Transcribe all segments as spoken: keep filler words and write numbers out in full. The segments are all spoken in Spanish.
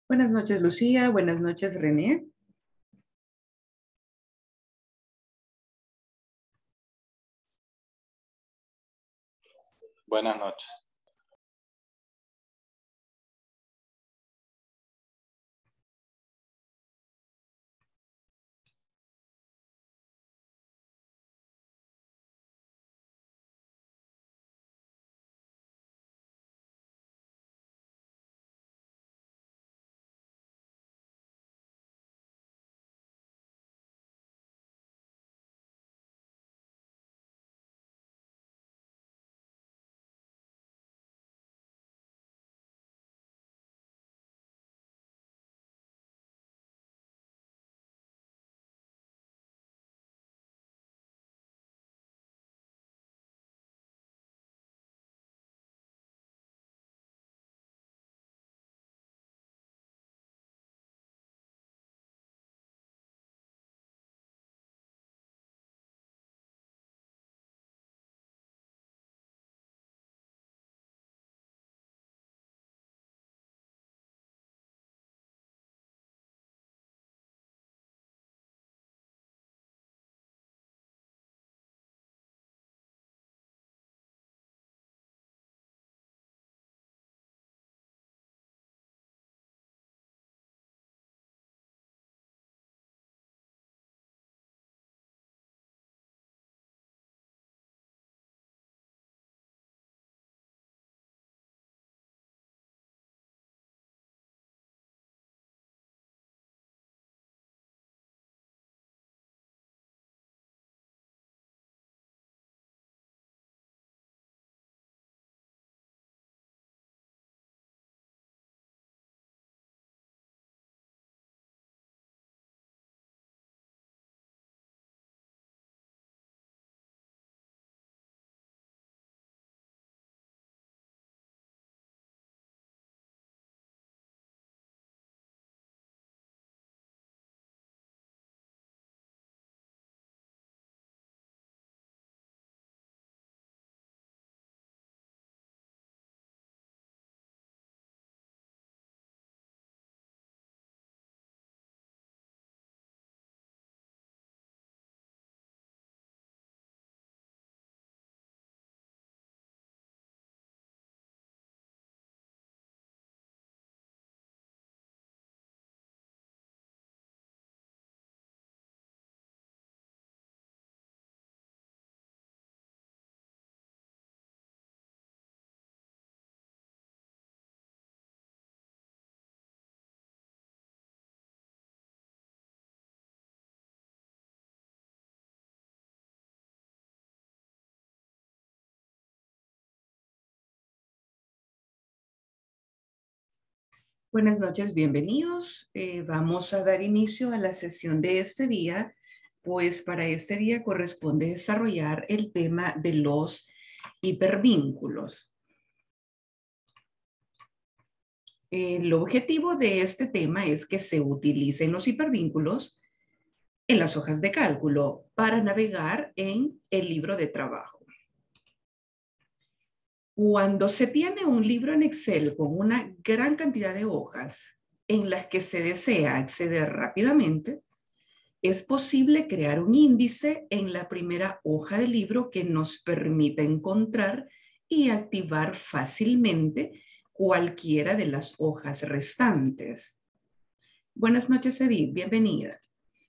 Buenas noches, Lucía. Buenas noches, René. Buenas noches. Buenas noches, bienvenidos. Eh, vamos a dar inicio a la sesión de este día, pues para este día corresponde desarrollar el tema de los hipervínculos. El objetivo de este tema es que se utilicen los hipervínculos en las hojas de cálculo para navegar en el libro de trabajo. Cuando se tiene un libro en Excel con una gran cantidad de hojas en las que se desea acceder rápidamente, es posible crear un índice en la primera hoja del libro que nos permita encontrar y activar fácilmente cualquiera de las hojas restantes. Buenas noches, Edith, bienvenida.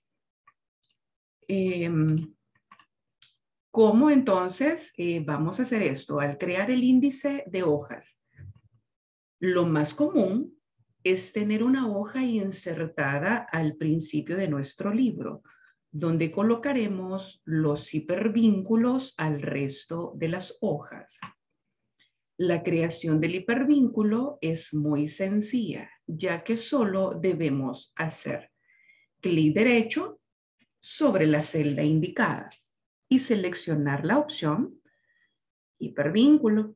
Eh, ¿Cómo entonces eh, vamos a hacer esto? Al crear el índice de hojas, lo más común es tener una hoja insertada al principio de nuestro libro, donde colocaremos los hipervínculos al resto de las hojas. La creación del hipervínculo es muy sencilla, ya que solo debemos hacer clic derecho sobre la celda indicada y seleccionar la opción hipervínculo.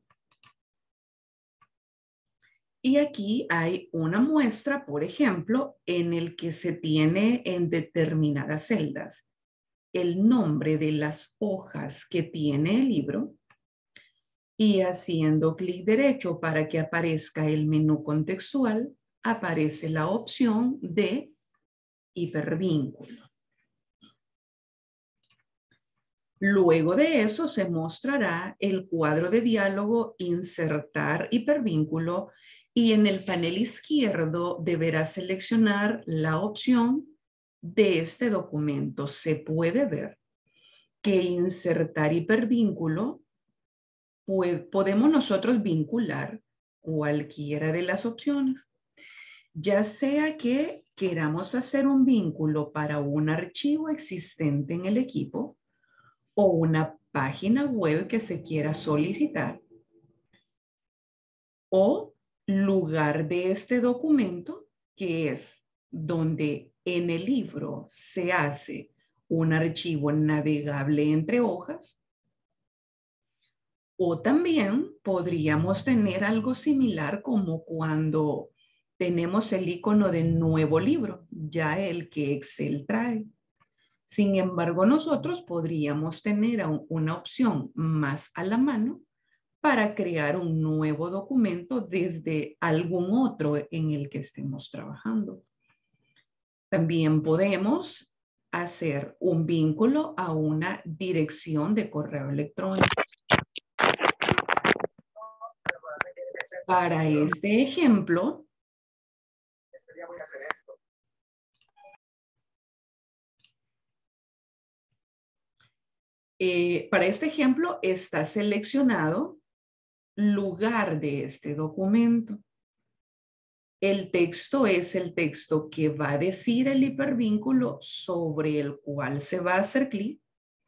Y aquí hay una muestra, por ejemplo, en el que se tiene en determinadas celdas el nombre de las hojas que tiene el libro y haciendo clic derecho para que aparezca el menú contextual, aparece la opción de hipervínculo. Luego de eso se mostrará el cuadro de diálogo Insertar hipervínculo y en el panel izquierdo deberá seleccionar la opción de este documento. Se puede ver que insertar hipervínculo, pues podemos nosotros vincular cualquiera de las opciones, ya sea que queramos hacer un vínculo para un archivo existente en el equipo o una página web que se quiera solicitar, o lugar de este documento, que es donde en el libro se hace un archivo navegable entre hojas, o también podríamos tener algo similar como cuando tenemos el icono de nuevo libro, ya el que Excel trae. Sin embargo, nosotros podríamos tener una opción más a la mano para crear un nuevo documento desde algún otro en el que estemos trabajando. También podemos hacer un vínculo a una dirección de correo electrónico. Para este ejemplo, eh, para este ejemplo está seleccionado lugar de este documento. El texto es el texto que va a decir el hipervínculo sobre el cual se va a hacer clic.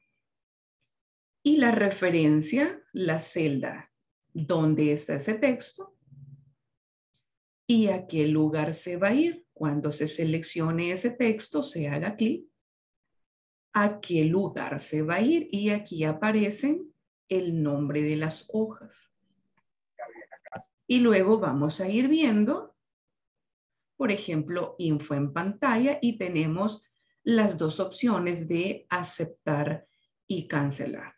Y la referencia, la celda donde está ese texto y a qué lugar se va a ir. Cuando se seleccione ese texto, se haga clic. A qué lugar se va a ir y aquí aparecen el nombre de las hojas. Y luego vamos a ir viendo, por ejemplo, info en pantalla y tenemos las dos opciones de aceptar y cancelar.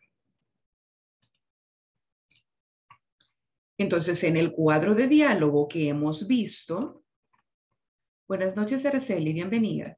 Entonces, en el cuadro de diálogo que hemos visto, buenas noches, Araceli, bienvenida.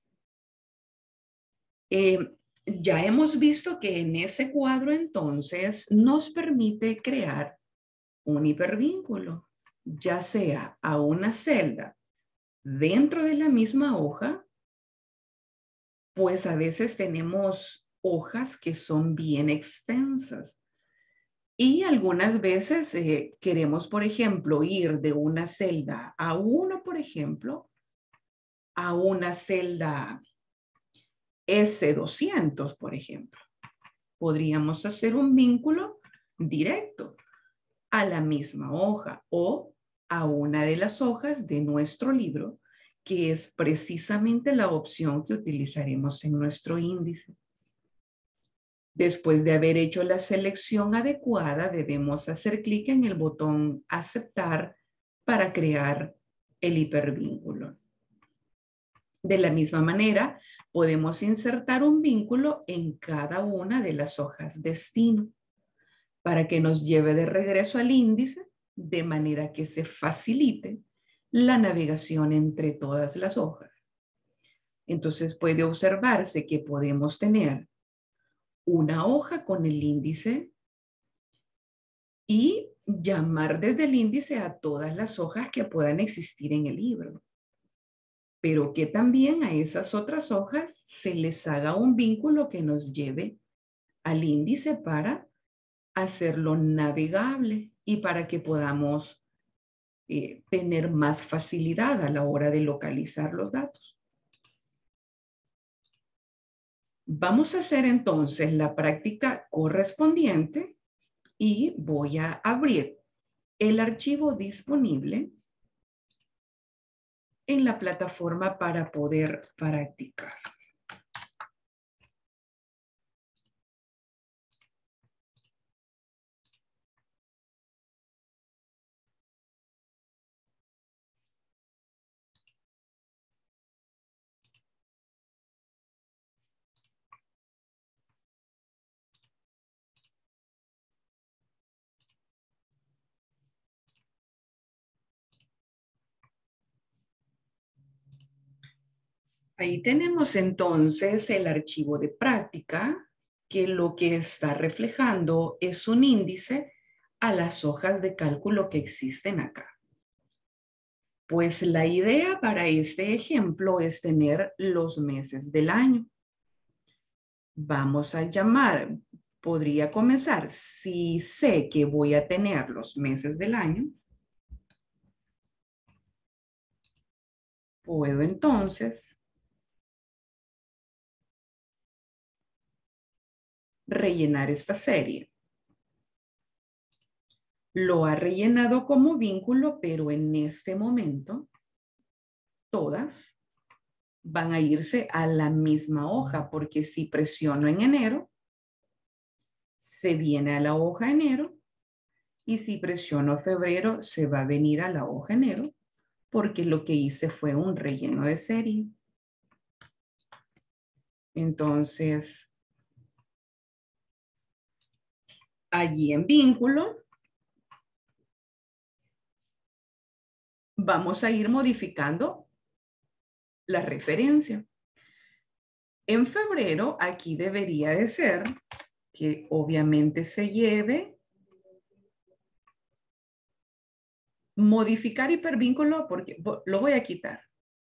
Eh, ya hemos visto que en ese cuadro entonces nos permite crear un hipervínculo, ya sea a una celda dentro de la misma hoja, pues a veces tenemos hojas que son bien extensas. Y algunas veces eh, queremos, por ejemplo, ir de una celda a uno, por ejemplo, a una celda ese doscientos, por ejemplo. Podríamos hacer un vínculo directo a la misma hoja o a una de las hojas de nuestro libro, que es precisamente la opción que utilizaremos en nuestro índice. Después de haber hecho la selección adecuada, debemos hacer clic en el botón aceptar para crear el hipervínculo. De la misma manera, podemos insertar un vínculo en cada una de las hojas destino para que nos lleve de regreso al índice de manera que se facilite la navegación entre todas las hojas. Entonces puede observarse que podemos tener una hoja con el índice y llamar desde el índice a todas las hojas que puedan existir en el libro, pero que también a esas otras hojas se les haga un vínculo que nos lleve al índice para hacerlo navegable y para que podamos eh, tener más facilidad a la hora de localizar los datos. Vamos a hacer entonces la práctica correspondiente y voy a abrir el archivo disponible en la plataforma para poder practicar. Ahí tenemos entonces el archivo de práctica, que lo que está reflejando es un índice a las hojas de cálculo que existen acá. Pues la idea para este ejemplo es tener los meses del año. Vamos a llamar, podría comenzar, si sé que voy a tener los meses del año, puedo entonces rellenar esta serie. Lo ha rellenado como vínculo, pero en este momento todas van a irse a la misma hoja, porque si presiono en enero, se viene a la hoja enero, y si presiono febrero, se va a venir a la hoja enero, porque lo que hice fue un relleno de serie. Entonces, allí en vínculo, vamos a ir modificando la referencia. En febrero, aquí debería de ser que obviamente se lleve modificar hipervínculo, porque lo voy a quitar.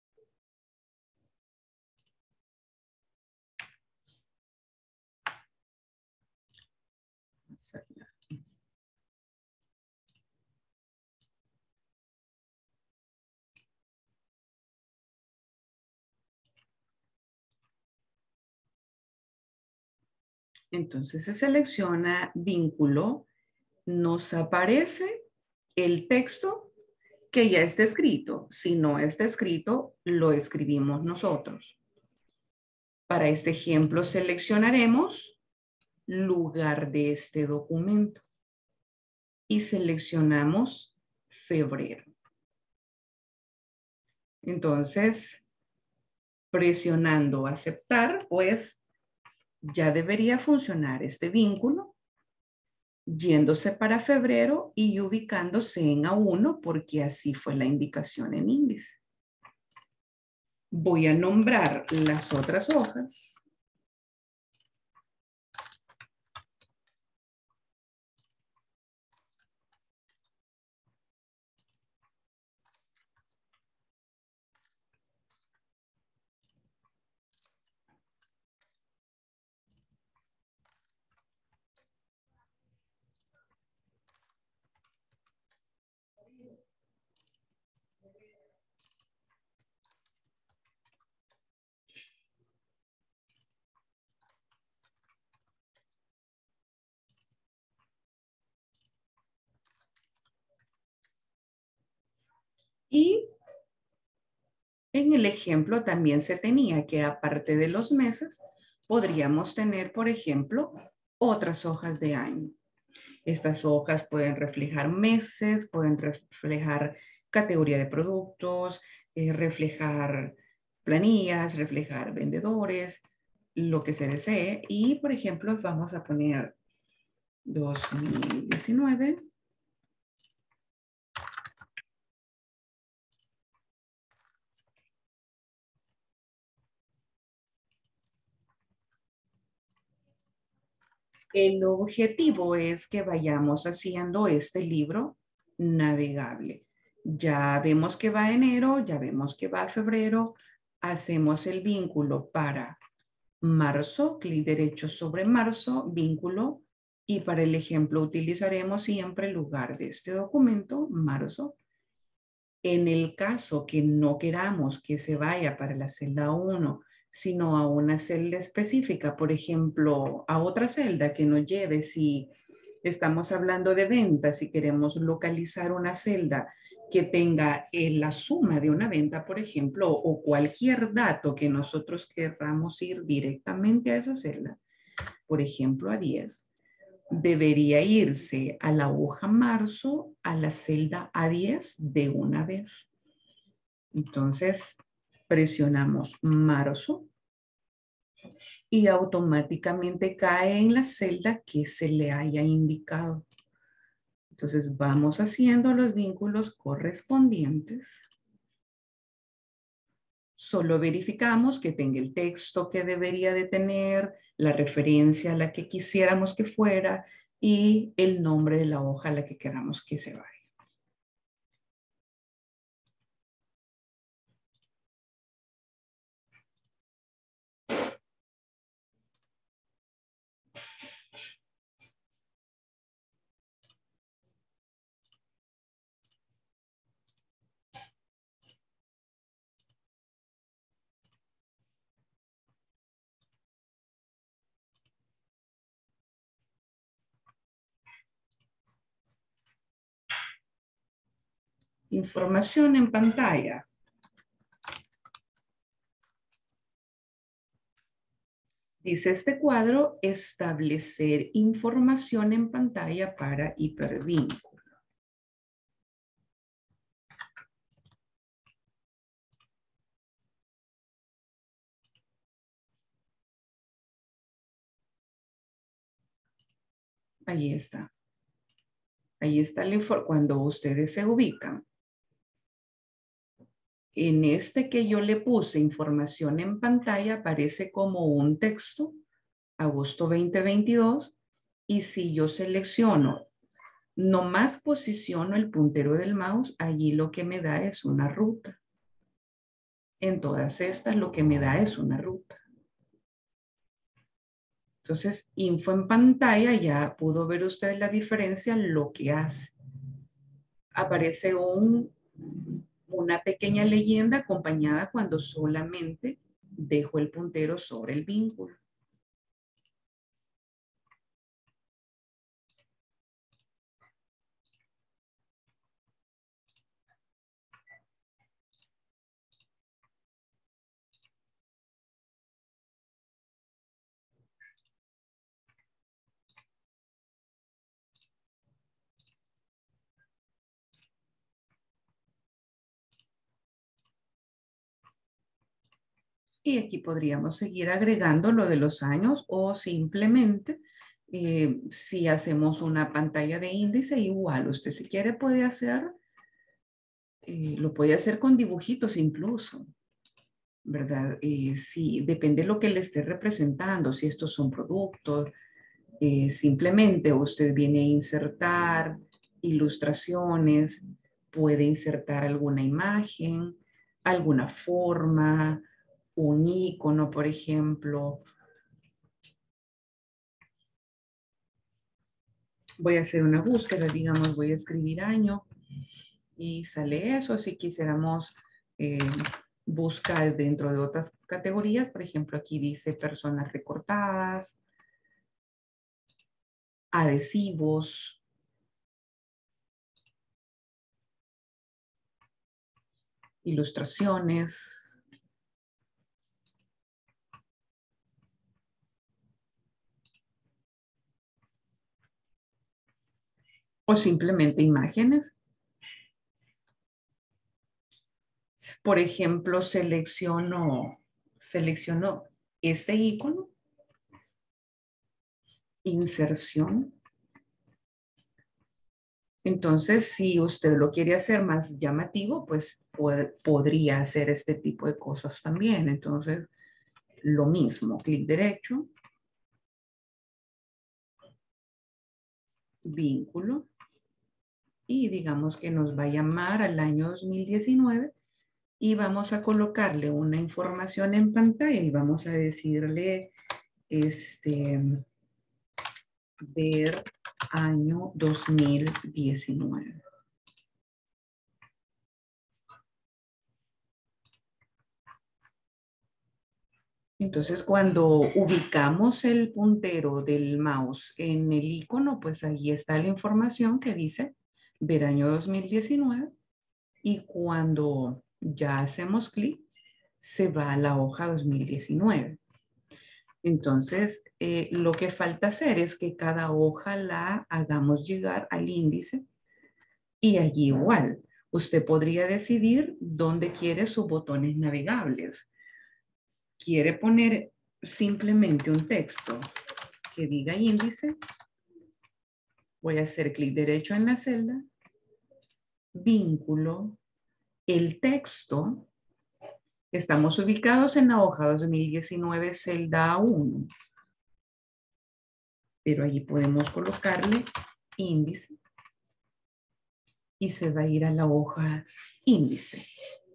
Entonces se selecciona vínculo, nos aparece el texto que ya está escrito. Si no está escrito, lo escribimos nosotros. Para este ejemplo seleccionaremos lugar de este documento y seleccionamos febrero. Entonces, presionando aceptar, pues ya debería funcionar este vínculo, yéndose para febrero y ubicándose en A uno porque así fue la indicación en índice. Voy a nombrar las otras hojas. Y en el ejemplo también se tenía que aparte de los meses, podríamos tener, por ejemplo, otras hojas de año. Estas hojas pueden reflejar meses, pueden reflejar categoría de productos, eh, reflejar planillas, reflejar vendedores, lo que se desee. Y, por ejemplo, vamos a poner dos mil diecinueve. El objetivo es que vayamos haciendo este libro navegable. Ya vemos que va enero, ya vemos que va febrero. Hacemos el vínculo para marzo, clic derecho sobre marzo, vínculo. Y para el ejemplo utilizaremos siempre el lugar de este documento, marzo. En el caso que no queramos que se vaya para la celda uno, sino a una celda específica, por ejemplo, a otra celda que nos lleve, si estamos hablando de ventas, si queremos localizar una celda que tenga eh, la suma de una venta, por ejemplo, o cualquier dato que nosotros queramos ir directamente a esa celda, por ejemplo, a diez, debería irse a la hoja marzo, a la celda A diez de una vez. Entonces, presionamos marzo y automáticamente cae en la celda que se le haya indicado. Entonces, vamos haciendo los vínculos correspondientes solo verificamos que tenga el texto que debería de tener, la referencia a la que quisiéramos que fuera y el nombre de la hoja a la que queramos que se vaya. Información en pantalla. Dice este cuadro, establecer información en pantalla para hipervínculo. Ahí está. Ahí está el informe. Cuando ustedes se ubican en este que yo le puse información en pantalla, aparece como un texto, agosto veinte veintidós, y si yo selecciono, nomás posiciono el puntero del mouse, allí lo que me da es una ruta. En todas estas lo que me da es una ruta. Entonces, info en pantalla, ya pudo ver usted la diferencia, lo que hace. Aparece un, una pequeña leyenda acompañada cuando solamente dejo el puntero sobre el vínculo. Y aquí podríamos seguir agregando lo de los años o simplemente eh, si hacemos una pantalla de índice igual. Usted si quiere puede hacer, eh, lo puede hacer con dibujitos incluso, ¿verdad? Eh, si depende de lo que le esté representando, si estos son productos, eh, simplemente usted viene a insertar ilustraciones, puede insertar alguna imagen, alguna forma, un icono, por ejemplo. Voy a hacer una búsqueda, digamos, voy a escribir año y sale eso. Si quisiéramos eh, buscar dentro de otras categorías, por ejemplo, aquí dice personas recortadas, adhesivos, ilustraciones. O simplemente imágenes. Por ejemplo, selecciono, selecciono este icono, inserción. Entonces, si usted lo quiere hacer más llamativo, pues puede, podría hacer este tipo de cosas también. Entonces, lo mismo, clic derecho, vínculo, y digamos que nos va a llamar al año dos mil diecinueve y vamos a colocarle una información en pantalla y vamos a decirle, este, ver año dos mil diecinueve. Entonces, cuando ubicamos el puntero del mouse en el icono, pues ahí está la información que dice ver año dos mil diecinueve. Y cuando ya hacemos clic, se va a la hoja dos mil diecinueve. Entonces, eh, lo que falta hacer es que cada hoja la hagamos llegar al índice y allí igual. Usted podría decidir dónde quiere sus botones navegables. Quiere poner simplemente un texto que diga índice. Voy a hacer clic derecho en la celda, vínculo, el texto Estamos ubicados en la hoja dos mil diecinueve, celda uno. Pero allí podemos colocarle índice y se va a ir a la hoja índice.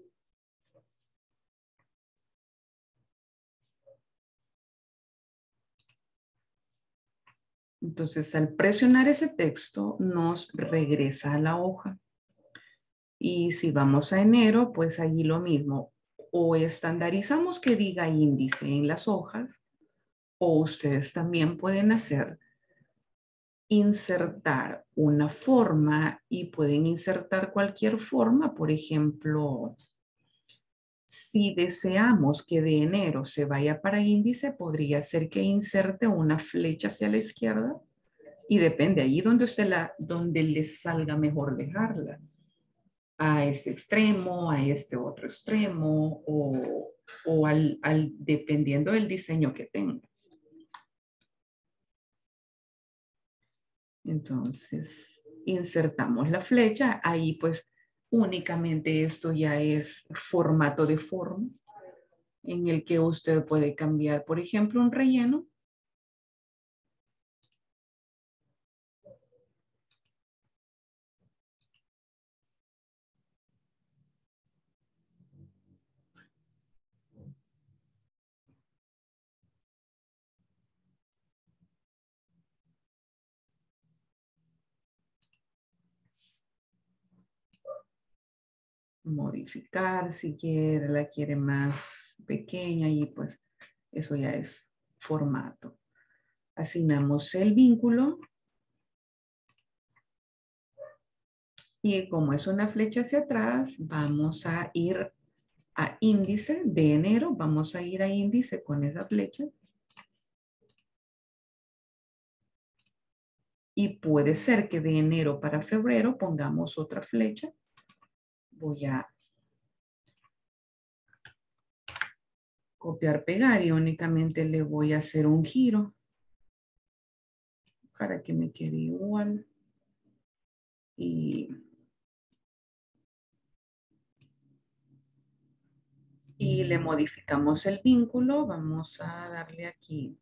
Entonces, al presionar ese texto, nos regresa a la hoja. Y si vamos a enero, pues allí lo mismo. O estandarizamos que diga índice en las hojas, o ustedes también pueden hacer insertar una forma y pueden insertar cualquier forma. Por ejemplo, si deseamos que de enero se vaya para índice, podría ser que inserte una flecha hacia la izquierda y depende allí donde usted la, donde le salga mejor dejarla. A este extremo, a este otro extremo o, o al, al, dependiendo del diseño que tenga. Entonces, insertamos la flecha. Ahí pues únicamente esto ya es formato de forma en el que usted puede cambiar, por ejemplo, un relleno. Modificar si quiere, la quiere más pequeña y pues eso ya es formato. Asignamos el vínculo y como es una flecha hacia atrás, vamos a ir a índice de enero, vamos a ir a índice con esa flecha. Y puede ser que de enero para febrero pongamos otra flecha. Voy a copiar, pegar y únicamente le voy a hacer un giro para que me quede igual. Y, y le modificamos el vínculo. Vamos a darle aquí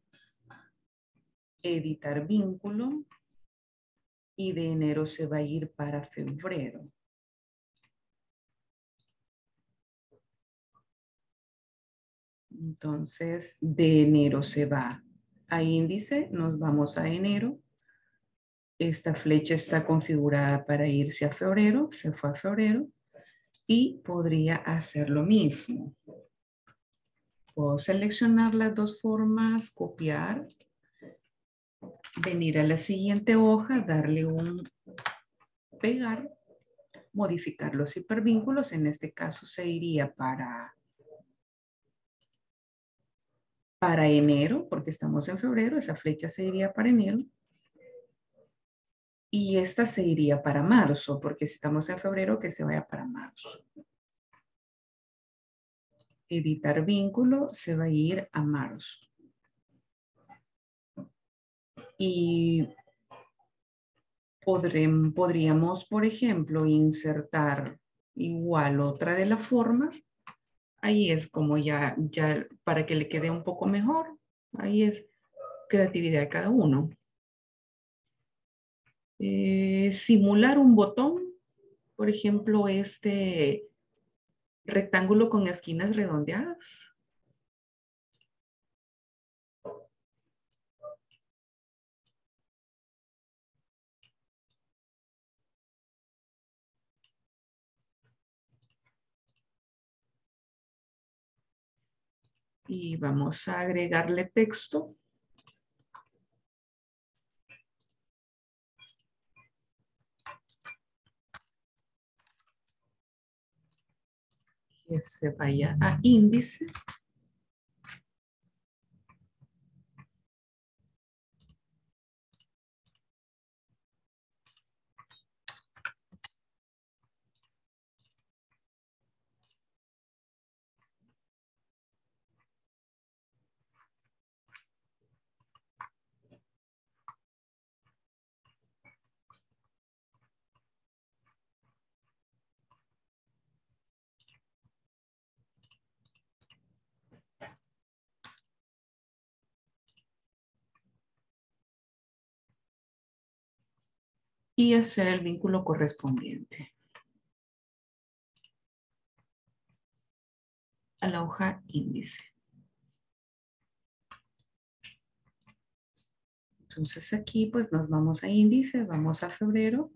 editar vínculo. Y de enero se va a ir para febrero. Entonces, de enero se va a índice, nos vamos a enero. Esta flecha está configurada para irse a febrero, se fue a febrero. Y podría hacer lo mismo. Puedo seleccionar las dos formas, copiar, venir a la siguiente hoja, darle un pegar, modificar los hipervínculos. En este caso se iría para para enero, porque estamos en febrero, esa flecha se iría para enero. Y esta se iría para marzo, porque si estamos en febrero, que se vaya para marzo. Editar vínculo, se va a ir a marzo. Y podremos, podríamos, por ejemplo, insertar igual otra de las formas. Ahí es como ya, ya para que le quede un poco mejor. Ahí es creatividad de cada uno. Eh, simular un botón, por ejemplo, este rectángulo con esquinas redondeadas. Y vamos a agregarle texto. Que se vaya a índice. y hacer el vínculo correspondiente a la hoja índice. Entonces aquí pues nos vamos a índice, vamos a febrero,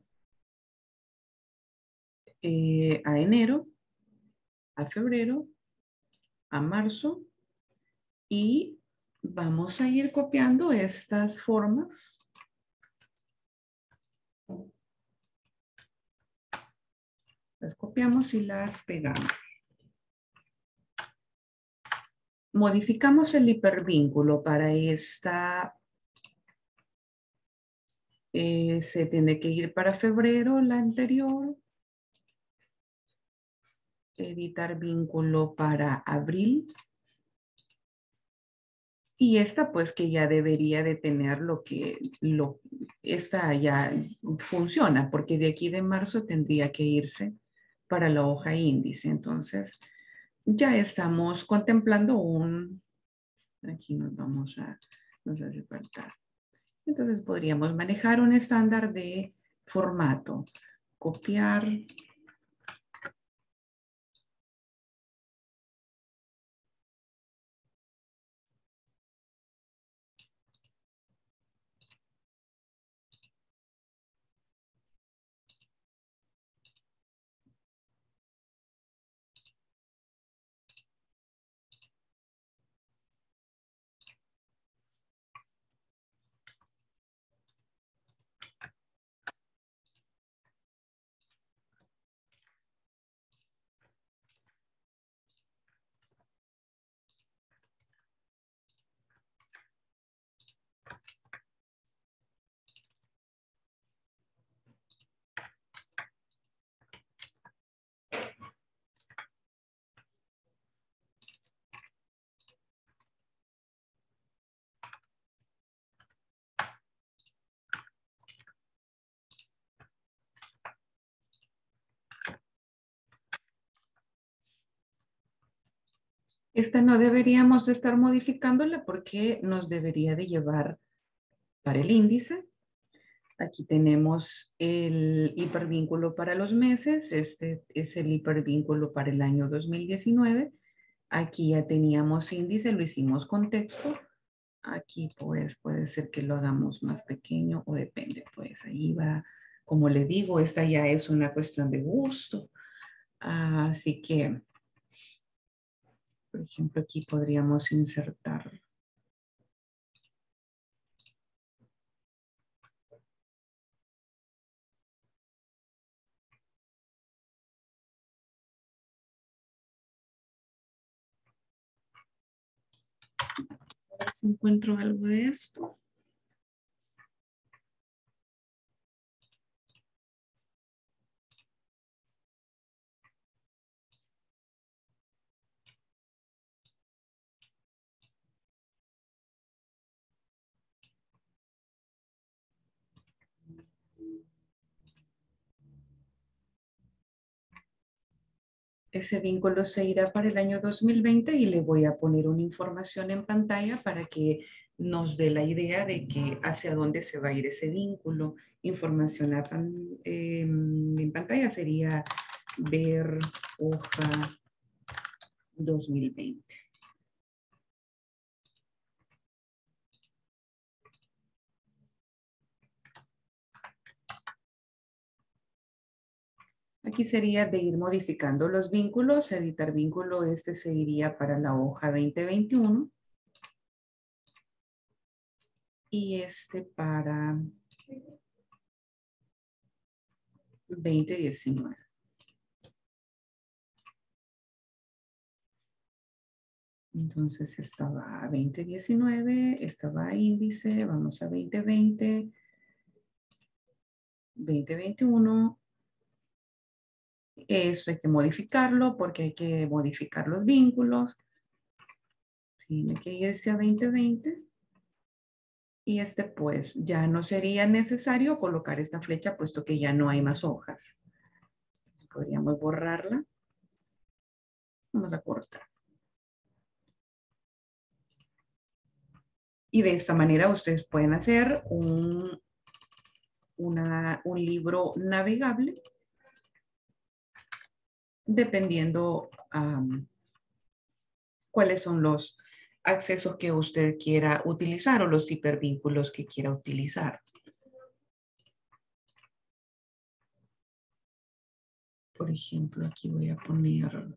eh, a enero, a febrero, a marzo y vamos a ir copiando estas formas. Las copiamos y las pegamos. Modificamos el hipervínculo para esta. Eh, se tiene que ir para febrero, la anterior. Editar vínculo para abril. Y esta pues que ya debería de tener lo que, lo, esta ya funciona, porque de aquí de marzo tendría que irse para la hoja índice. Entonces ya estamos contemplando un, aquí nos vamos a, nos hace falta. Entonces podríamos manejar un estándar de formato. Copiar. Esta no deberíamos de estar modificándola porque nos debería de llevar para el índice. Aquí tenemos el hipervínculo para los meses. Este es el hipervínculo para el año dos mil diecinueve. Aquí ya teníamos índice, lo hicimos con texto. Aquí pues puede ser que lo hagamos más pequeño o depende, pues ahí va. Como le digo, esta ya es una cuestión de gusto. Así que, por ejemplo, aquí podríamos insertar. A ver si encuentro algo de esto. Ese vínculo se irá para el año dos mil veinte y le voy a poner una información en pantalla para que nos dé la idea de que hacia dónde se va a ir ese vínculo. Información a pan, eh, en pantalla sería ver hoja dos mil veinte. Aquí sería de ir modificando los vínculos. Editar vínculo, este se iría para la hoja veinte veintiuno. Y este para veinte diecinueve. Entonces estaba a veinte diecinueve, estaba a índice, vamos a veinte veinte, veinte veintiuno. Eso hay que modificarlo porque hay que modificar los vínculos. Tiene que irse a veinte veinte. Y este pues ya no sería necesario colocar esta flecha puesto que ya no hay más hojas. Entonces, podríamos borrarla. Vamos a cortar. Y de esta manera ustedes pueden hacer un, una, un libro navegable, dependiendo um, cuáles son los accesos que usted quiera utilizar o los hipervínculos que quiera utilizar. Por ejemplo, aquí voy a poner...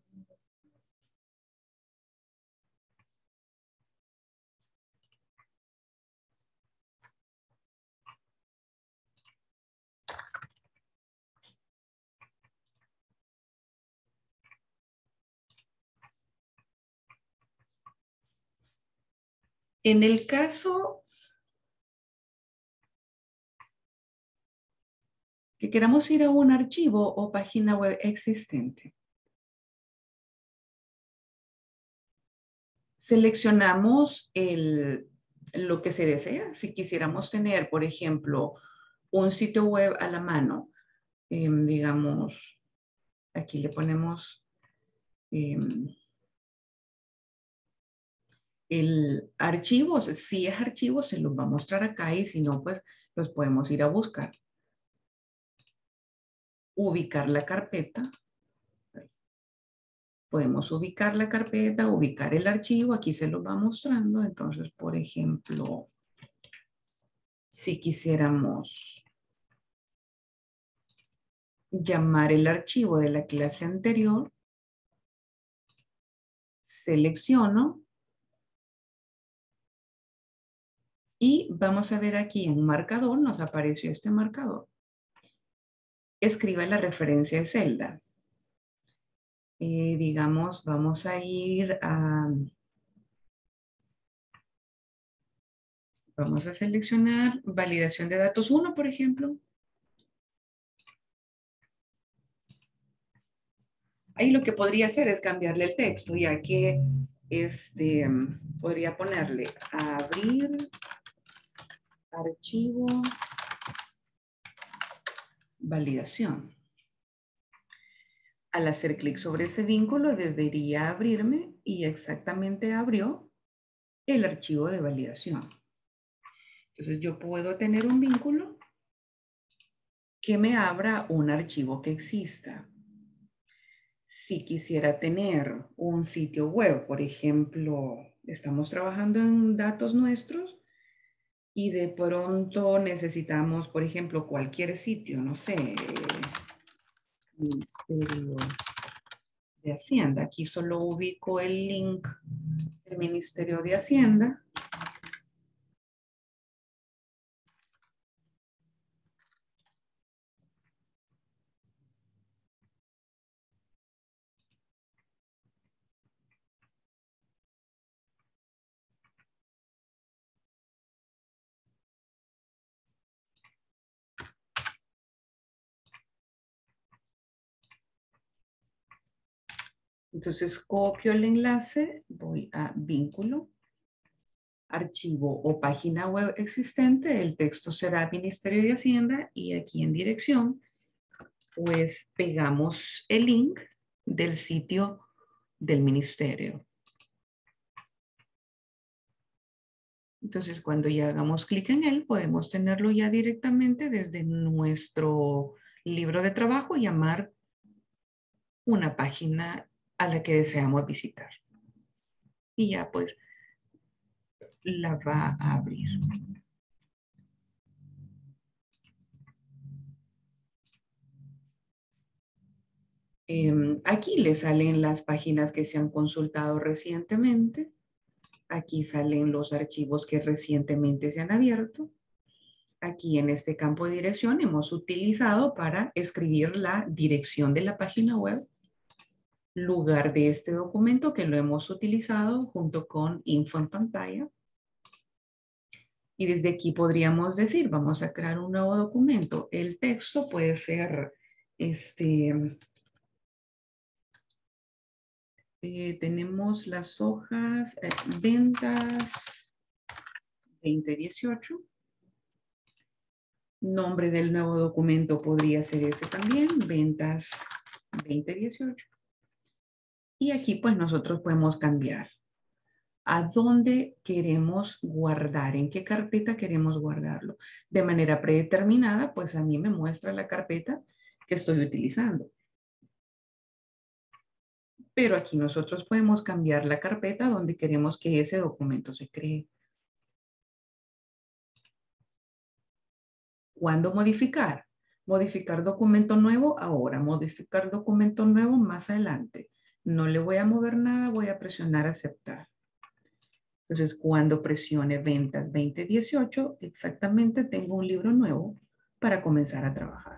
En el caso que queramos ir a un archivo o página web existente, seleccionamos el, lo que se desea. Si quisiéramos tener, por ejemplo, un sitio web a la mano, eh, digamos, aquí le ponemos eh, el archivo. Si es archivo, se los va a mostrar acá y si no, pues los podemos ir a buscar. Ubicar la carpeta. Podemos ubicar la carpeta, ubicar el archivo. Aquí se los va mostrando. Entonces, por ejemplo, si quisiéramos llamar el archivo de la clase anterior, selecciono y vamos a ver aquí en marcador, nos apareció este marcador. Escriba la referencia de celda. Eh, digamos, vamos a ir a... Vamos a seleccionar validación de datos uno, por ejemplo. Ahí lo que podría hacer es cambiarle el texto, ya que este, podría ponerle abrir archivo validación. Al hacer clic sobre ese vínculo debería abrirme y exactamente abrió el archivo de validación. Entonces yo puedo tener un vínculo que me abra un archivo que exista. Si quisiera tener un sitio web, por ejemplo, estamos trabajando en datos nuestros y de pronto necesitamos, por ejemplo, cualquier sitio, no sé, Ministerio de Hacienda. Aquí solo ubico el link del Ministerio de Hacienda. Entonces copio el enlace, voy a vínculo, archivo o página web existente, el texto será Ministerio de Hacienda y aquí en dirección, pues pegamos el link del sitio del ministerio. Entonces cuando ya hagamos clic en él, podemos tenerlo ya directamente desde nuestro libro de trabajo y llamar una página a la que deseamos visitar. Y ya pues la va a abrir. Eh, aquí le salen las páginas que se han consultado recientemente. Aquí salen los archivos que recientemente se han abierto. Aquí en este campo de dirección hemos utilizado para escribir la dirección de la página web, lugar de este documento que lo hemos utilizado junto con info en pantalla. Y desde aquí podríamos decir, vamos a crear un nuevo documento. El texto puede ser, este, eh, tenemos las hojas, eh, ventas veinte dieciocho. Nombre del nuevo documento podría ser ese también, ventas veinte dieciocho. Y aquí pues nosotros podemos cambiar a dónde queremos guardar, en qué carpeta queremos guardarlo. De manera predeterminada, pues a mí me muestra la carpeta que estoy utilizando. Pero aquí nosotros podemos cambiar la carpeta donde queremos que ese documento se cree. ¿Cuándo modificar? Modificar documento nuevo ahora, modificar documento nuevo más adelante. No le voy a mover nada, voy a presionar aceptar. Entonces, cuando presione ventas veinte dieciocho, exactamente tengo un libro nuevo para comenzar a trabajar.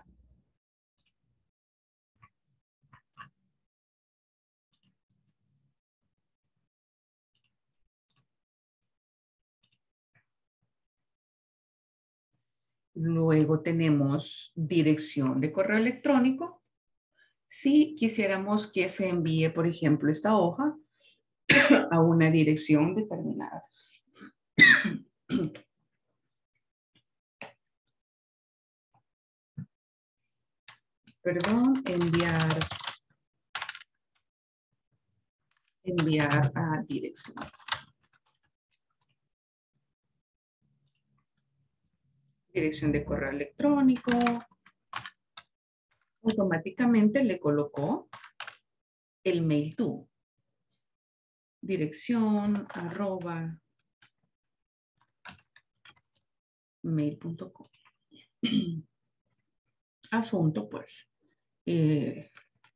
Luego tenemos dirección de correo electrónico. Si quisiéramos que se envíe, por ejemplo, esta hoja a una dirección determinada. Perdón, enviar, enviar a dirección. Dirección de correo electrónico. Automáticamente le colocó el mail to. Dirección arroba mail punto com. Asunto, pues. Eh,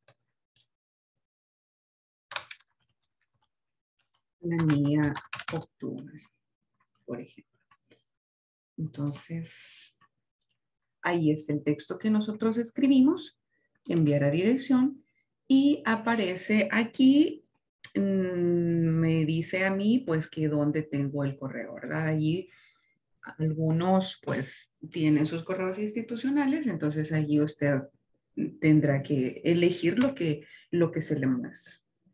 la mía octubre, por ejemplo. Entonces, ahí es el texto que nosotros escribimos, enviar a dirección, y aparece aquí, mmm, me dice a mí, pues, que dónde tengo el correo, ¿verdad? Allí algunos, pues, tienen sus correos institucionales, entonces allí usted tendrá que elegir lo que, lo que se le muestra.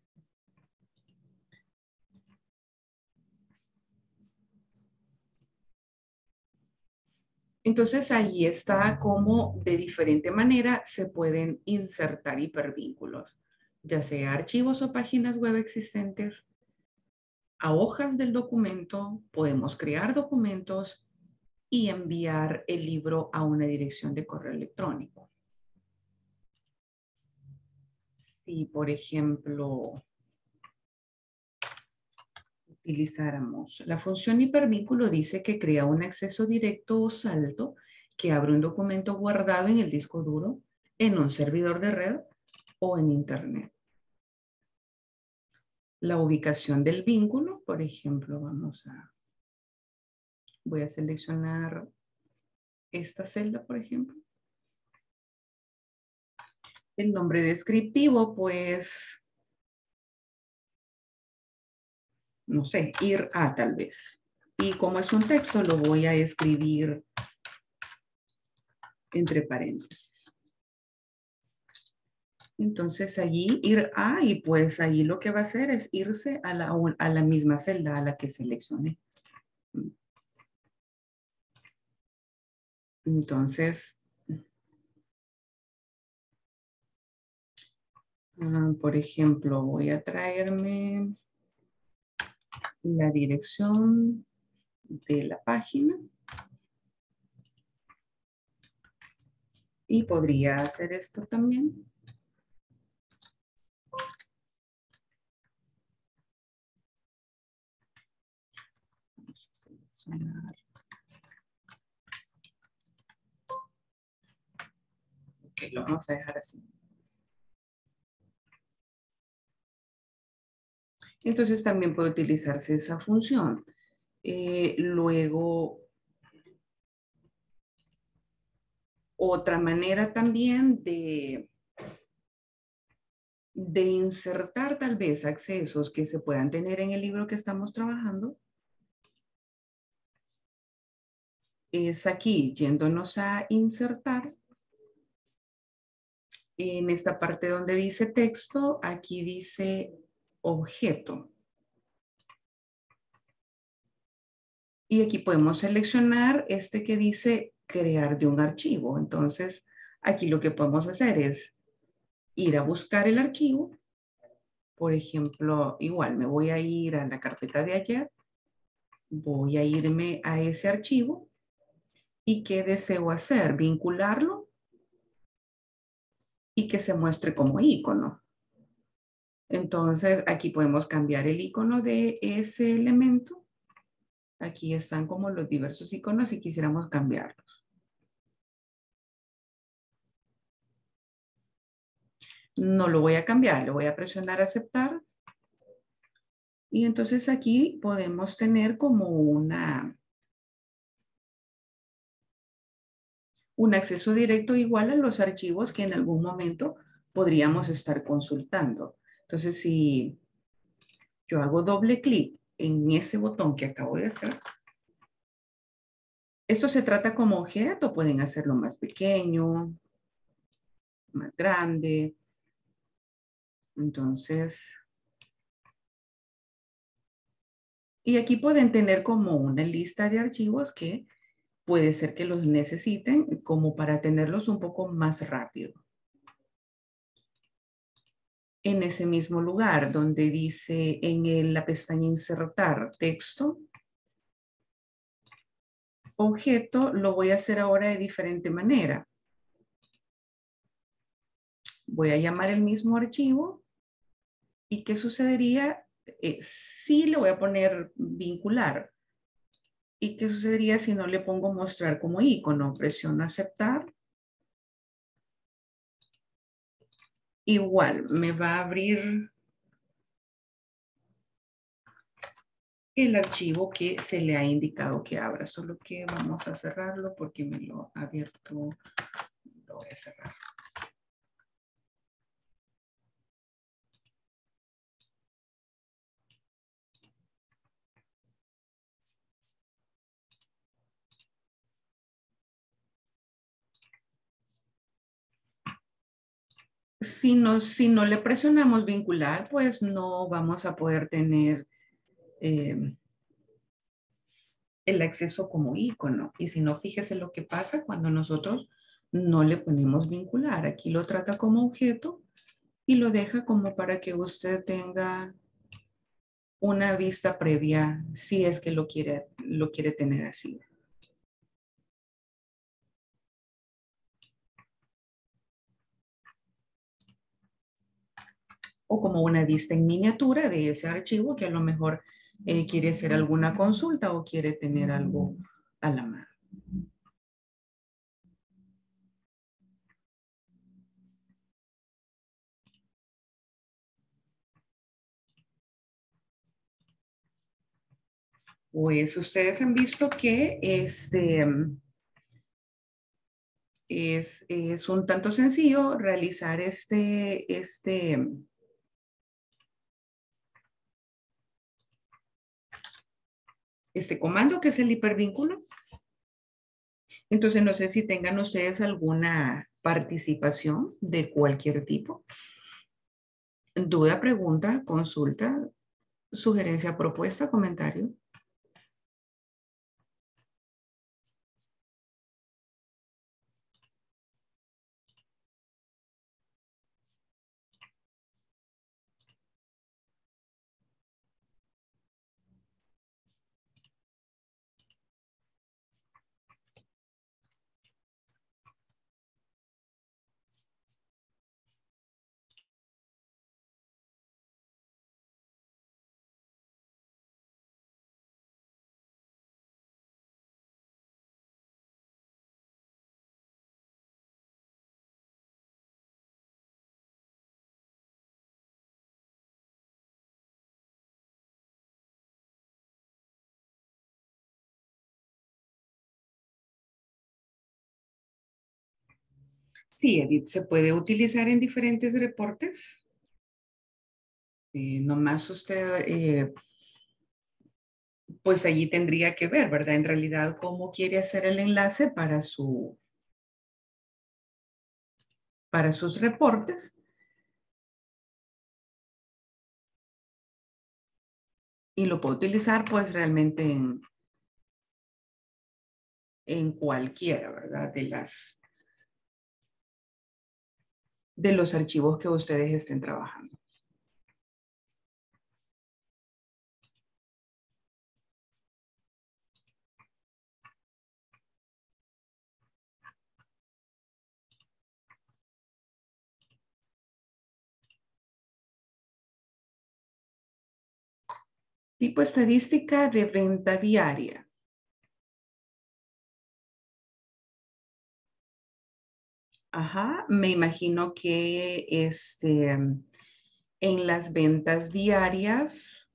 Entonces allí está cómo de diferente manera se pueden insertar hipervínculos, ya sea archivos o páginas web existentes, a hojas del documento, podemos crear documentos y enviar el libro a una dirección de correo electrónico. Si, por ejemplo, utilizáramos la función hipervínculo, dice que crea un acceso directo o salto que abre un documento guardado en el disco duro, en un servidor de red o en internet. La ubicación del vínculo, por ejemplo, vamos a, voy a seleccionar esta celda, por ejemplo. El nombre descriptivo, pues, no sé, ir a tal vez. Y como es un texto, lo voy a escribir entre paréntesis. Entonces allí ir a, y pues allí lo que va a hacer es irse a la, a la misma celda a la que seleccioné. Entonces, uh, por ejemplo, voy a traerme la dirección de la página. Y podría hacer esto también. Vamos a seleccionar. Ok, lo vamos a dejar así. Entonces también puede utilizarse esa función. Eh, luego, otra manera también de, de insertar tal vez accesos que se puedan tener en el libro que estamos trabajando es aquí, yéndonos a insertar. En esta parte donde dice texto, aquí dice objeto. Y aquí podemos seleccionar este que dice crear de un archivo. Entonces, aquí lo que podemos hacer es ir a buscar el archivo Por ejemplo, igual me voy a ir a la carpeta de ayer, voy a irme a ese archivo y ¿qué deseo hacer? Vincularlo y que se muestre como icono. Entonces, aquí podemos cambiar el icono de ese elemento. Aquí están como los diversos iconos si quisiéramos cambiarlos. No lo voy a cambiar, le voy a presionar aceptar. Y entonces aquí podemos tener como una, un acceso directo igual a los archivos que en algún momento podríamos estar consultando. Entonces, si yo hago doble clic en ese botón que acabo de hacer, esto se trata como objeto, pueden hacerlo más pequeño, más grande. Entonces, y aquí pueden tener como una lista de archivos que puede ser que los necesiten como para tenerlos un poco más rápido. En ese mismo lugar donde dice en el- la pestaña insertar texto, objeto, lo voy a hacer ahora de diferente manera. Voy a llamar el mismo archivo y ¿qué sucedería? Eh, sí le voy a poner vincular. ¿Y qué sucedería si no le pongo mostrar como icono? Presiono aceptar. Igual me va a abrir el archivo que se le ha indicado que abra, solo que vamos a cerrarlo porque me lo ha abierto, lo voy a cerrar. Si no, si no le presionamos vincular, pues no vamos a poder tener eh, el acceso como icono. Y si no, fíjese lo que pasa cuando nosotros no le ponemos vincular. Aquí lo trata como objeto y lo deja como para que usted tenga una vista previa si es que lo quiere, lo quiere tener así. O como una vista en miniatura de ese archivo que a lo mejor eh, quiere hacer alguna consulta o quiere tener algo a la mano. Pues ustedes han visto que este, es, es un tanto sencillo realizar este, este, este comando que es el hipervínculo. Entonces no sé si tengan ustedes alguna participación de cualquier tipo. Duda, pregunta, consulta, sugerencia, propuesta, comentario. Sí, Edith, se puede utilizar en diferentes reportes. Eh, nomás usted, eh, pues allí tendría que ver, ¿verdad? En realidad, cómo quiere hacer el enlace para, su, para sus reportes. Y lo puede utilizar, pues, realmente en, en cualquiera, ¿verdad? De, las, de los archivos que ustedes estén trabajando. Tipo estadística de venta diaria. Ajá, me imagino que este, en las ventas diarias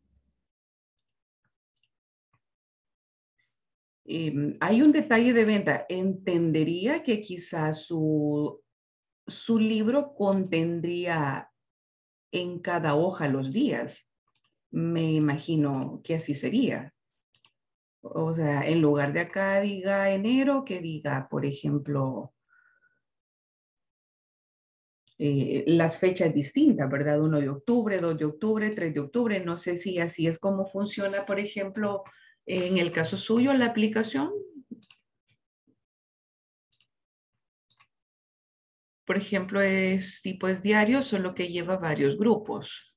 eh, hay un detalle de venta. Entendería que quizás su, su libro contendría en cada hoja los días. Me imagino que así sería. O sea, en lugar de acá diga enero, que diga, por ejemplo, eh, las fechas distintas, ¿verdad? uno de octubre, dos de octubre, tres de octubre. No sé si así es como funciona, por ejemplo, en el caso suyo, la aplicación. Por ejemplo, es tipo es diario, solo que lleva varios grupos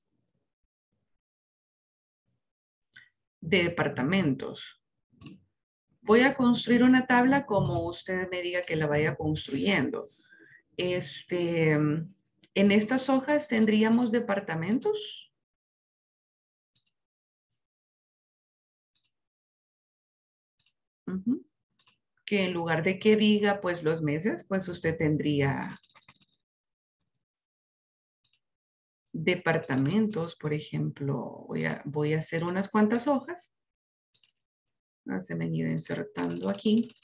de departamentos. Voy a construir una tabla como usted me diga que la vaya construyendo. Este, en estas hojas tendríamos departamentos. Ujú. Que en lugar de que diga pues los meses, pues usted tendría departamentos, por ejemplo. Voy a, voy a hacer unas cuantas hojas. Ah, se me han ido insertando aquí.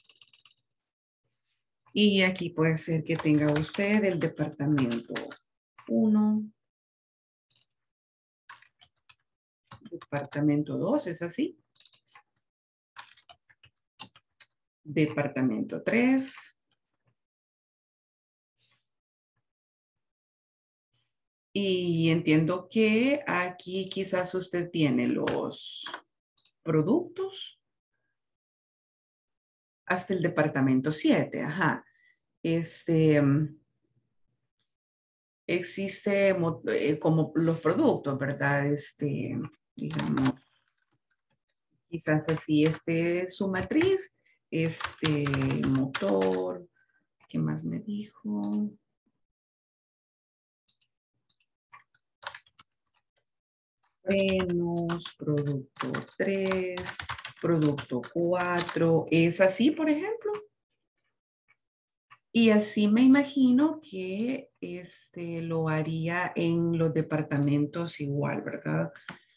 Y aquí puede ser que tenga usted el departamento uno, departamento dos, ¿es así? Departamento tres. Y entiendo que aquí quizás usted tiene los productos hasta el departamento siete, ajá. Este, existe eh, como los productos, ¿verdad? Este, digamos, quizás así, este es su matriz, este motor, ¿qué más me dijo? Frenos, producto tres, producto cuatro, ¿es así, por ejemplo? Y así me imagino que este, lo haría en los departamentos igual, ¿verdad?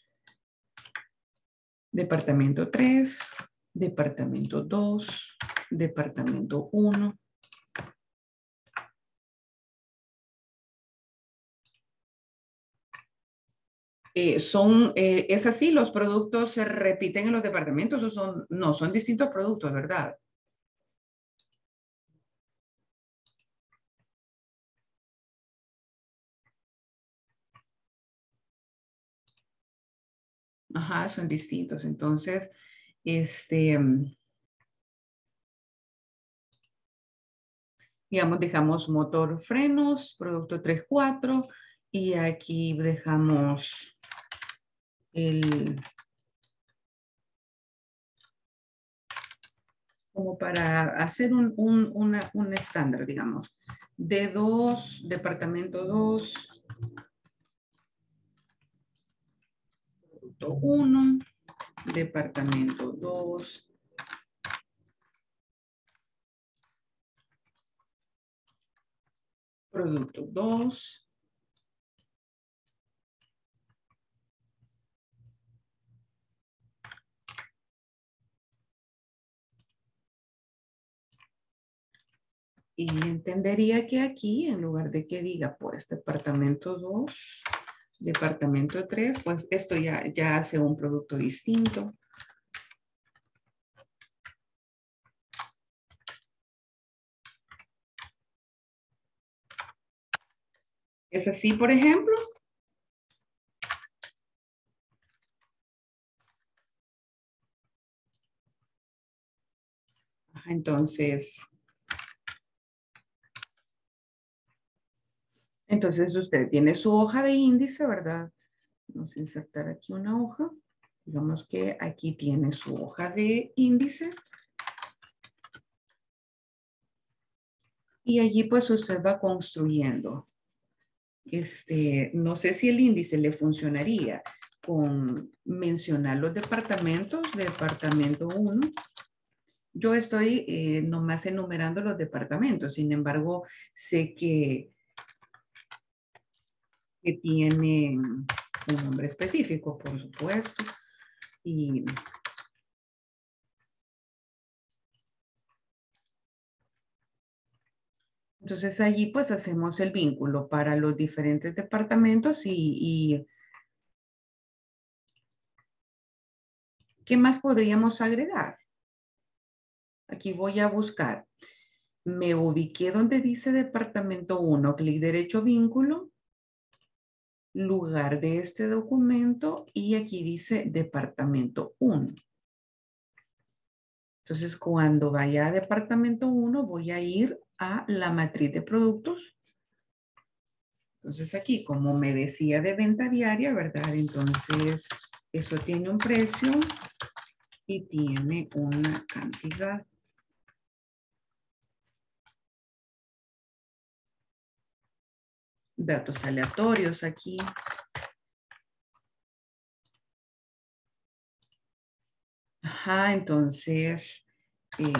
Departamento tres, departamento dos, departamento uno. Eh, son, eh, ¿es así? ¿Los productos se repiten en los departamentos o son, no, son distintos productos, ¿verdad? Ajá, son distintos. Entonces, este, digamos, dejamos motor, frenos, producto tres cuatro y aquí dejamos el, como para hacer un, un, una, un estándar, digamos, d dos, departamento dos, producto uno, departamento dos, producto dos. Y entendería que aquí, en lugar de que diga, pues, departamento dos, departamento tres, pues esto ya, ya hace un producto distinto. ¿Es así, por ejemplo? Entonces, entonces usted tiene su hoja de índice, ¿verdad? Vamos a insertar aquí una hoja. Digamos que aquí tiene su hoja de índice. Y allí pues usted va construyendo. Este, no sé si el índice le funcionaría con mencionar los departamentos, departamento uno. Yo estoy eh, nomás enumerando los departamentos, sin embargo, sé que, que tiene un nombre específico, por supuesto. Y entonces allí pues hacemos el vínculo para los diferentes departamentos y, y ¿qué más podríamos agregar? Aquí voy a buscar. Me ubiqué donde dice departamento uno, clic derecho vínculo, lugar de este documento y aquí dice departamento uno. Entonces cuando vaya a departamento uno voy a ir a la matriz de productos. Entonces aquí como me decía de venta diaria, ¿verdad? Entonces eso tiene un precio y tiene una cantidad. Datos aleatorios aquí. Ajá, entonces, eh,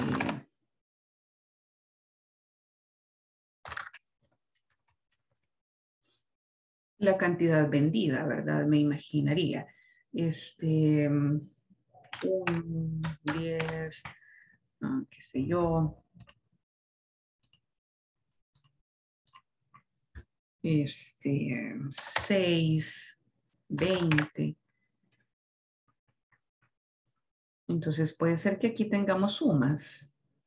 la cantidad vendida, ¿verdad? Me imaginaría. Este, un, diez, no, qué sé yo. Este, seis, veinte. Entonces puede ser que aquí tengamos sumas.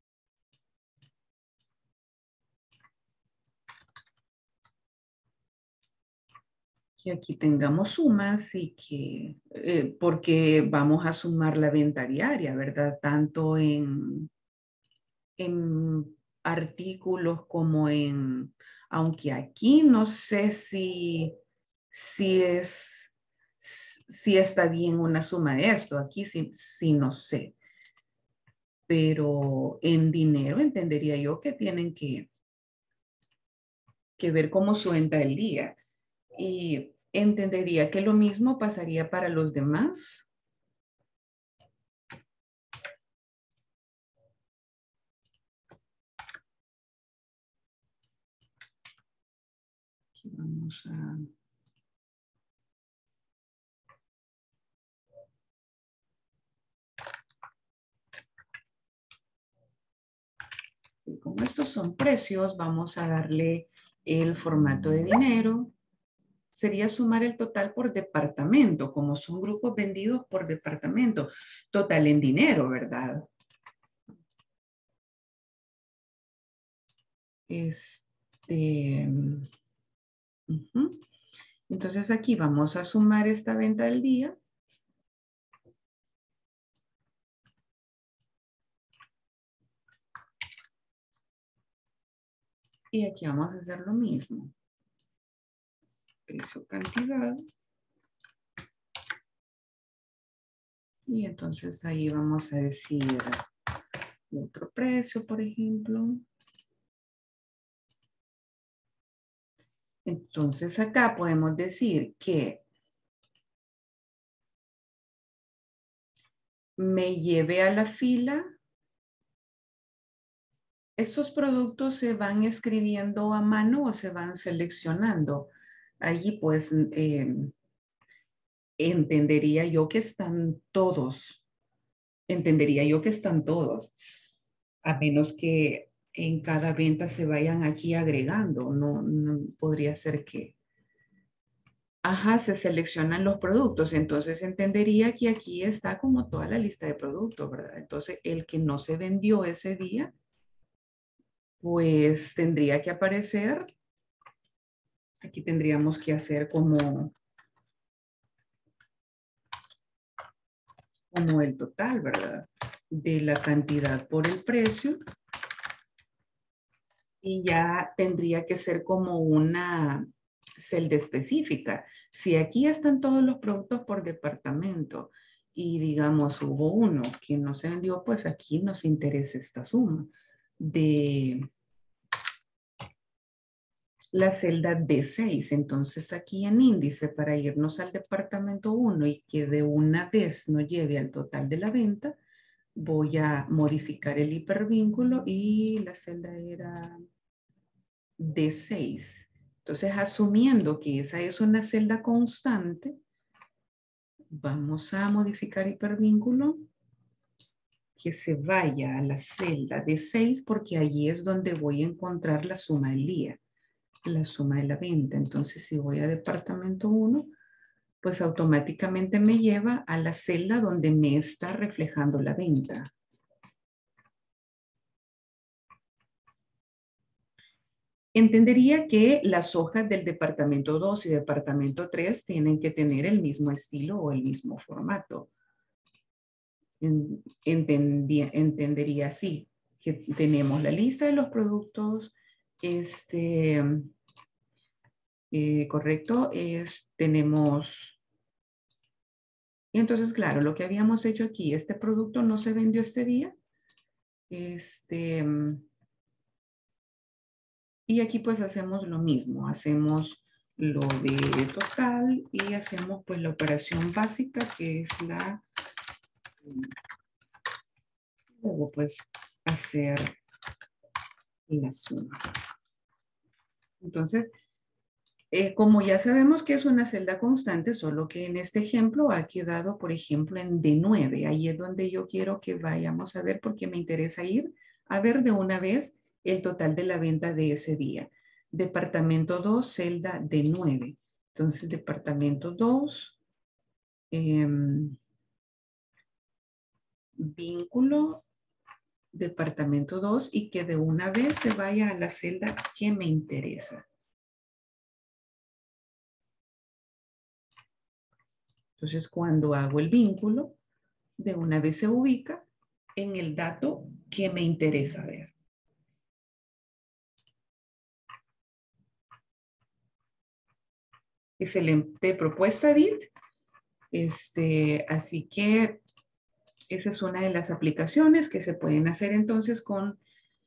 Que aquí tengamos sumas y que, eh, porque vamos a sumar la venta diaria, ¿verdad? Tanto en, en artículos como en, aunque aquí no sé si, si es, si está bien una suma de esto, aquí sí, sí no sé. Pero en dinero entendería yo que tienen que, que ver cómo suelta el día. Y entendería que lo mismo pasaría para los demás. Aquí vamos a... Y como estos son precios, vamos a darle el formato de dinero. Sería sumar el total por departamento, como son grupos vendidos por departamento. Total en dinero, ¿verdad? Este... Uh-huh. Entonces aquí vamos a sumar esta venta del día. Y aquí vamos a hacer lo mismo. Precio, cantidad. Y entonces ahí vamos a decir otro precio, por ejemplo. Entonces acá podemos decir que me lleve a la fila. ¿Estos productos se van escribiendo a mano o se van seleccionando? Allí pues eh, entendería yo que están todos. Entendería yo que están todos. A menos que en cada venta se vayan aquí agregando. No, no podría ser que... Ajá, se seleccionan los productos. Entonces entendería que aquí está como toda la lista de productos, ¿verdad? Entonces el que no se vendió ese día, pues tendría que aparecer. Aquí tendríamos que hacer como, como el total, ¿verdad? De la cantidad por el precio. Y ya tendría que ser como una celda específica. Si aquí están todos los productos por departamento y digamos hubo uno que no se vendió, pues aquí nos interesa esta suma de la celda D seis. Entonces aquí en índice, para irnos al departamento uno y que de una vez nos lleve al total de la venta, voy a modificar el hipervínculo y la celda era D seis. Entonces, asumiendo que esa es una celda constante, vamos a modificar hipervínculo que se vaya a la celda D seis porque allí es donde voy a encontrar la suma del día, la suma de la venta. Entonces, si voy a departamento uno, pues automáticamente me lleva a la celda donde me está reflejando la venta. Entendería que las hojas del departamento dos y departamento tres tienen que tener el mismo estilo o el mismo formato. Entendía, entendería así, que tenemos la lista de los productos, este, eh, correcto, es, tenemos, y entonces claro, lo que habíamos hecho aquí, este producto no se vendió este día, este, y aquí pues hacemos lo mismo, hacemos lo de total y hacemos pues la operación básica que es la, luego pues hacer la suma. Entonces, eh, como ya sabemos que es una celda constante, solo que en este ejemplo ha quedado, por ejemplo, en D nueve. Ahí es donde yo quiero que vayamos a ver porque me interesa ir a ver de una vez el total de la venta de ese día. Departamento dos, celda D nueve. Entonces, departamento dos, eh, vínculo, departamento dos y que de una vez se vaya a la celda que me interesa. Entonces, cuando hago el vínculo, de una vez se ubica en el dato que me interesa ver. Excelente propuesta, Edith. Este, así que esa es una de las aplicaciones que se pueden hacer entonces con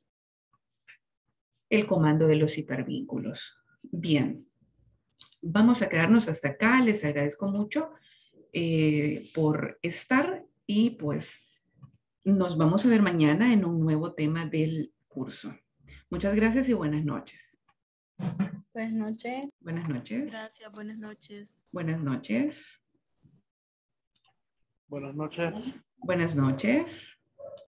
el comando de los hipervínculos. Bien, vamos a quedarnos hasta acá. Les agradezco mucho eh, por estar y pues nos vamos a ver mañana en un nuevo tema del curso. Muchas gracias y buenas noches. Buenas noches. Buenas noches. Gracias, buenas noches. Buenas noches. Buenas noches. Buenas noches.